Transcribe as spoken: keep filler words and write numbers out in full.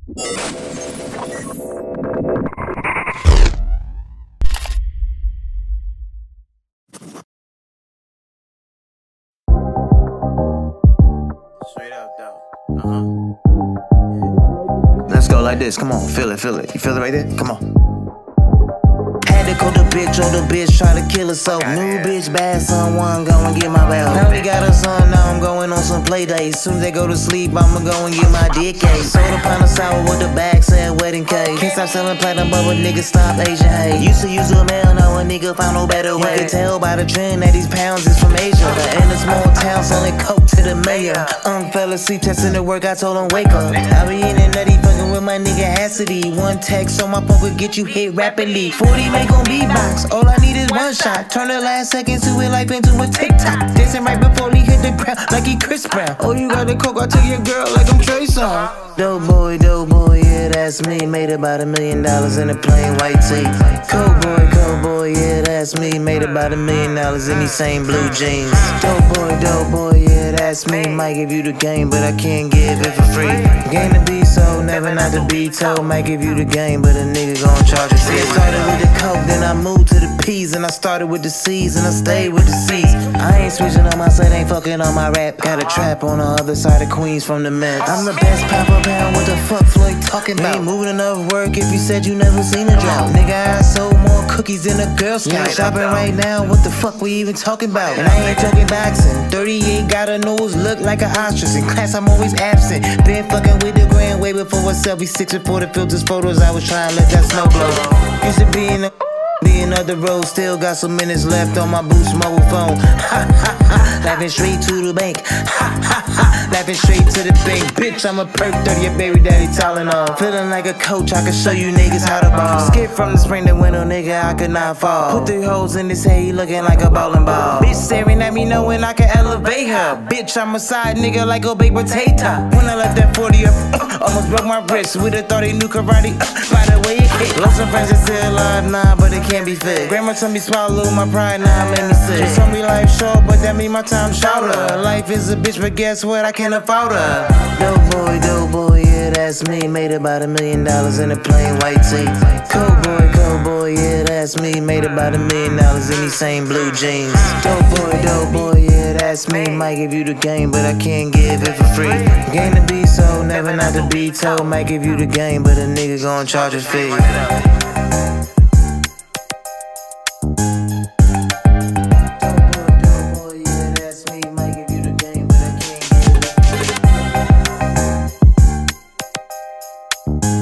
Straight up though. Uh-huh. Let's go like this. Come on, feel it, feel it. You feel it right there? Come on. Had to call the bitch or the bitch try to kill herself. New bitch bad, someone go and get my bell. Now we got a son, now I'm going on some play days. Soon as they go to sleep, I'ma go and get my dick cake. Soda pound of sour with the bag said wedding cake. Can't stop selling platinum, but with niggas stop Asian hate. Used to use a mail, now a nigga found no better way. You can tell by the trend that these pounds is from Asia. But in a small town selling coke to the mayor. Um, fella sleep testing the work, I told him wake up. I be eating nutty, fucking with my nigga Hassity. One text on my phone could get you hit rapidly. forty make on beatbox, all I need is one shot. Turn the last second to it life into a TikTok. Dancing right before he hit the ground like he Chris Brown. Oh, you got the coke, I took your girl like I'm Trey Songz. Dope boy, dope boy, yeah, that's me. Made about a million dollars in a plain white tee. Coke boy, coke boy, yeah, that's me. Made about a million dollars in these same blue jeans. Dope boy, dope boy, yeah, that's me. Might give you the game, but I can't give it for free. Game to be sold, never not to be told. Might give you the game, but a nigga gon' charge you. See, I started with the coke, then I moved to the P's, and I started with the C's, and I stayed with the C's. I ain't switching on my set, ain't fucking on my rap. Got a trap on the other side of Queens from the Mets. I'm the best Papa Pound, what the fuck Floyd talking about? Ain't moving enough work if you said you never seen a drought. Nigga, I sold more cookies than a Girl Scout. Shopping right now, what the fuck we even talking about? And I ain't joking boxing. thirty-eight got a nose, look like an ostrich. In class, I'm always absent. Been fucking with the grand way before a selfie. Six before the filters, photos, I was trying to let that snow blow. Used to be in the being up the road, still got some minutes left on my Boost mobile phone. Ha ha ha, laughing straight to the bank. Ha ha ha, laughing straight to the bank. Bitch, I'm a perk thirty, a baby daddy Tylenol. Feeling like a coach, I can show you niggas how to ball. Skip from the spring to winter, nigga, I could not fall. Put three holes in his head, he looking like a bowling ball. Bitch staring at me knowing I can elevate her. Bitch, I'm a side nigga like a baked potato. When I left that forty up, uh, almost broke my wrist. Would've thought he knew karate, uh, by the way it hit. Lost some friends that still alive, nah, but it can't be fit. Grandma told me swallow my pride, now made me sick. She told me life short, but that mean my time shorter. Life is a bitch, but guess what? I can't afford her. Dope boy, dope boy, yeah, that's me. Made about a million dollars in a plain white tee. Coke boy, coke boy, yeah, that's me. Made about a million dollars in these same blue jeans. Dope boy, dope boy, yeah, that's me. Might give you the game, but I can't give it for free. Game to be sold, never not to be told. Might give you the game, but a nigga gon' charge a fee. You